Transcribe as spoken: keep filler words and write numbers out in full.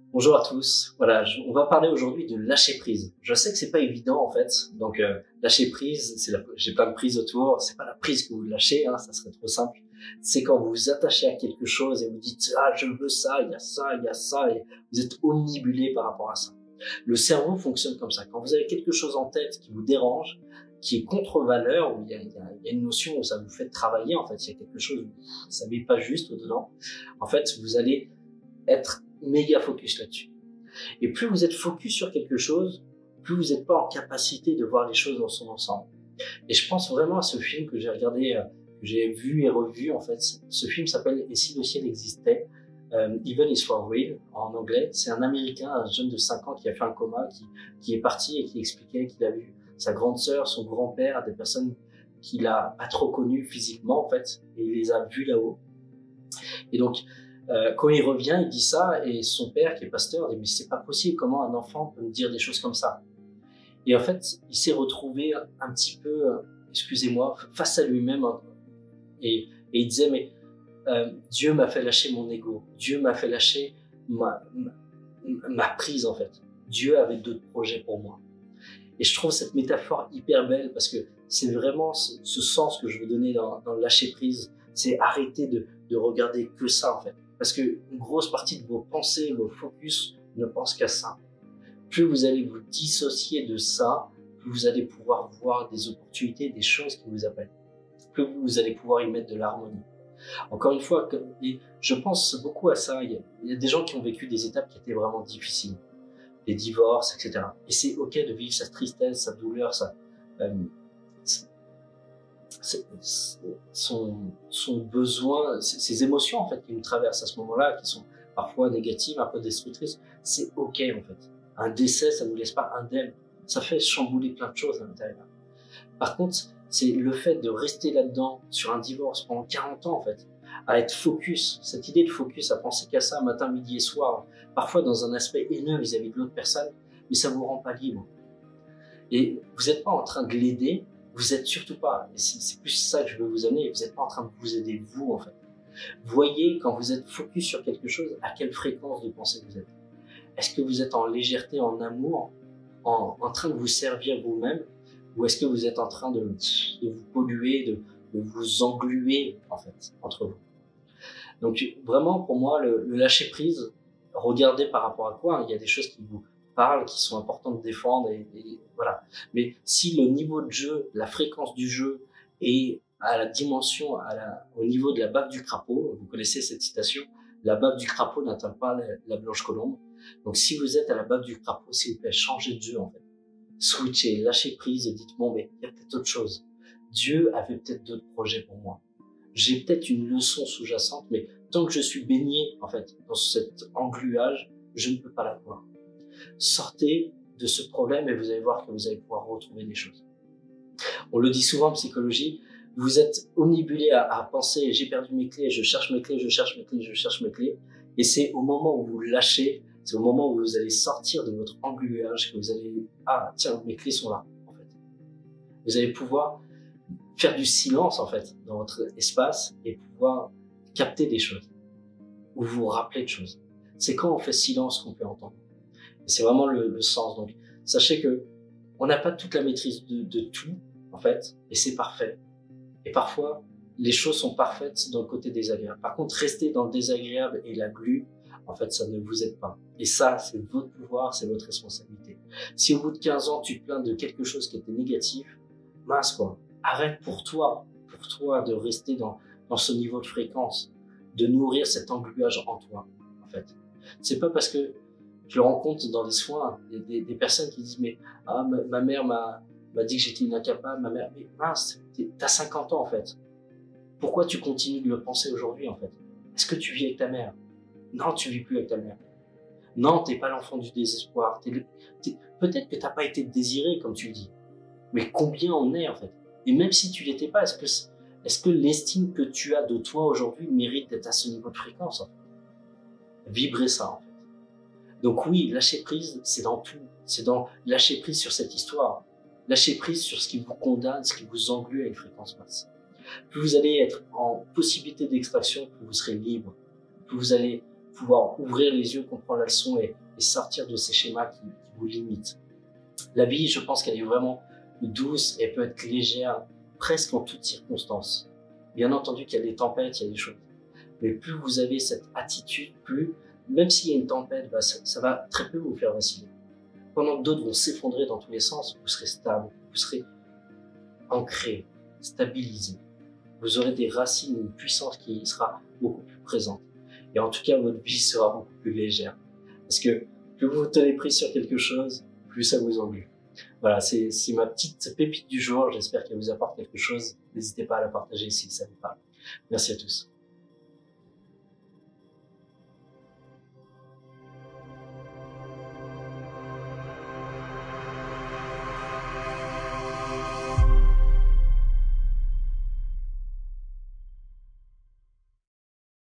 Bonjour à tous. Voilà, je- on va parler aujourd'hui de lâcher prise. Je sais que c'est pas évident en fait. Donc euh, lâcher prise, c'est la, j'ai plein de prises autour. C'est pas la prise que vous lâchez, hein, ça serait trop simple. C'est quand vous vous attachez à quelque chose et vous dites ah je veux ça, il y a ça, il y a ça, et vous êtes omnibulé par rapport à ça. Le cerveau fonctionne comme ça. Quand vous avez quelque chose en tête qui vous dérange, qui est contre-valeur, où il y, a, il, y a, il y a une notion où ça vous fait travailler, en fait, il y a quelque chose où vous savez pas juste au-dedans, en fait, vous allez être méga focus là-dessus. Et plus vous êtes focus sur quelque chose, plus vous n'êtes pas en capacité de voir les choses dans son ensemble. Et je pense vraiment à ce film que j'ai regardé, euh, que j'ai vu et revu, en fait. Ce film s'appelle « Et si le ciel existait ?» euh, Even is for real, en anglais. C'est un Américain, un jeune de cinq ans qui a fait un coma, qui, qui est parti et qui expliquait qu'il a vu sa grande sœur, son grand-père, des personnes qu'il a pas trop connues physiquement, en fait, et il les a vus là-haut. Et donc, euh, quand il revient, il dit ça, et son père, qui est pasteur, dit « Mais c'est pas possible, comment un enfant peut me dire des choses comme ça ?» Et en fait, il s'est retrouvé un petit peu, euh, excusez-moi, face à lui-même, hein, et, et il disait « Mais euh, Dieu m'a fait lâcher mon ego, Dieu m'a fait lâcher ma, ma, ma prise, en fait. Dieu avait d'autres projets pour moi. » Et je trouve cette métaphore hyper belle parce que c'est vraiment ce, ce sens que je veux donner dans, dans le lâcher prise. C'est arrêter de, de regarder que ça, en fait. Parce que une grosse partie de vos pensées, vos focus ne pensent qu'à ça. Plus vous allez vous dissocier de ça, plus vous allez pouvoir voir des opportunités, des choses qui vous appellent. Plus vous allez pouvoir y mettre de l'harmonie. Encore une fois, je pense beaucoup à ça. Il y a, il y a des gens qui ont vécu des étapes qui étaient vraiment difficiles. Des divorces, et cetera. Et c'est ok de vivre sa tristesse, sa douleur, sa, euh, son, son besoin, ses émotions en fait qui nous traversent à ce moment-là, qui sont parfois négatives, un peu destructrices. C'est ok en fait. Un décès, ça nous laisse pas indemne. Ça fait chambouler plein de choses à l'intérieur. Par contre, c'est le fait de rester là-dedans sur un divorce pendant quarante ans en fait, à être focus, cette idée de focus, à penser qu'à ça matin, midi et soir, parfois dans un aspect haineux vis-à-vis de l'autre personne, mais ça vous rend pas libre. Et vous n'êtes pas en train de l'aider, vous êtes surtout pas, et c'est plus ça que je veux vous amener, vous n'êtes pas en train de vous aider vous en fait. Voyez quand vous êtes focus sur quelque chose, à quelle fréquence de pensée vous êtes. Est-ce que vous êtes en légèreté, en amour, en, en train de vous servir vous-même, ou est-ce que vous êtes en train de, de vous polluer, de, de vous engluer en fait entre vous. Donc vraiment pour moi le, le lâcher prise, regardez par rapport à quoi, hein, il y a des choses qui vous parlent, qui sont importantes de défendre et, et voilà. Mais si le niveau de jeu, la fréquence du jeu est à la dimension, à la, au niveau de la bave du crapaud, vous connaissez cette citation, la bave du crapaud n'atteint pas la, la blanche colombe. Donc si vous êtes à la bave du crapaud, s'il vous plaît, changez de jeu en fait. Switchez, lâchez prise et dites bon mais il y a peut-être autre chose. Dieu avait peut-être d'autres projets pour moi. J'ai peut-être une leçon sous-jacente, mais tant que je suis baigné en fait dans cet engluage, je ne peux pas la voir. Sortez de ce problème et vous allez voir que vous allez pouvoir retrouver des choses. On le dit souvent en psychologie, vous êtes omnibulé à, à penser j'ai perdu mes clés, je cherche mes clés, je cherche mes clés, je cherche mes clés, et c'est au moment où vous lâchez, c'est au moment où vous allez sortir de votre engluage que vous allez ah tiens mes clés sont là en fait. Vous allez pouvoir faire du silence en fait dans votre espace et pouvoir capter des choses ou vous rappeler de choses. C'est quand on fait silence qu'on peut entendre. Et c'est vraiment le, le sens. Donc sachez que on n'a pas toute la maîtrise de, de tout en fait et c'est parfait. Et parfois les choses sont parfaites dans le côté désagréable. Par contre rester dans le désagréable et la glu, en fait ça ne vous aide pas. Et ça c'est votre pouvoir, c'est votre responsabilité. Si au bout de quinze ans tu te plains de quelque chose qui était négatif, mince quoi. Arrête pour toi, pour toi de rester dans, dans ce niveau de fréquence, de nourrir cet engluage en toi, en fait. C'est pas parce que je rencontre dans les soins des, des, des personnes qui disent mais ah, ma, ma mère m'a dit que j'étais une incapable, ma mère, mais mince, t'as cinquante ans en fait. Pourquoi tu continues de le penser aujourd'hui en fait? Est-ce que tu vis avec ta mère? Non, tu vis plus avec ta mère. Non, t'es pas l'enfant du désespoir. Peut-être que t'as pas été désiré comme tu le dis, mais combien on est en fait? Et même si tu l'étais pas, est-ce que, est-ce que l'estime que tu as de toi aujourd'hui mérite d'être à ce niveau de fréquence en fait? Vibrer ça en fait. Donc oui, lâcher prise, c'est dans tout. C'est dans lâcher prise sur cette histoire. Lâcher prise sur ce qui vous condamne, ce qui vous englue à une fréquence basse. Plus vous allez être en possibilité d'extraction, plus vous serez libre. Plus vous allez pouvoir ouvrir les yeux, comprendre la leçon et, et sortir de ces schémas qui, qui vous limitent. La vie, je pense qu'elle est vraiment douce et peut être légère presque en toutes circonstances. Bien entendu qu'il y a des tempêtes, il y a des choses. Mais plus vous avez cette attitude, plus, même s'il y a une tempête, bah, ça, ça va très peu vous faire vaciller. Pendant que d'autres vont s'effondrer dans tous les sens, vous serez stable, vous serez ancré, stabilisé. Vous aurez des racines, une puissance qui sera beaucoup plus présente. Et en tout cas, votre vie sera beaucoup plus légère. Parce que plus vous tenez pris sur quelque chose, plus ça vous englume. Voilà, c'est ma petite pépite du jour. J'espère qu'elle vous apporte quelque chose. N'hésitez pas à la partager si ça vous parle. Merci à tous.